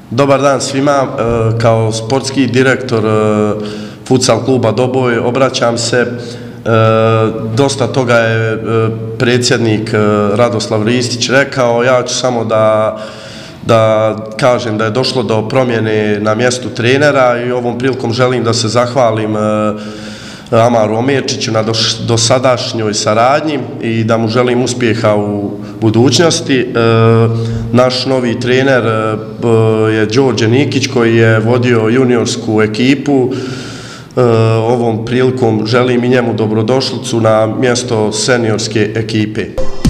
Dobar dan svima, kao sportski direktor futsal kluba Doboj obraćam se. Dosta toga je predsjednik Radoslav Ristić rekao, ja ću samo da kažem da je došlo do promjene na mjestu trenera i ovom prilikom želim da se zahvalim Amaru Omerčiću na dosadašnjoj saradnji i da mu želim uspjeha u budućnosti. Naš novi trener je Đorđe Nikić koji je vodio juniorsku ekipu. Ovom prilikom želim i njemu dobrodošlicu na mjesto seniorske ekipe.